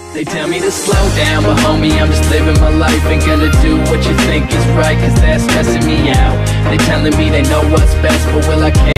They tell me to slow down, but homie, I'm just living my life. Ain't gonna do what you think is right, cause that's stressing me out. They telling me they know what's best, but will I care?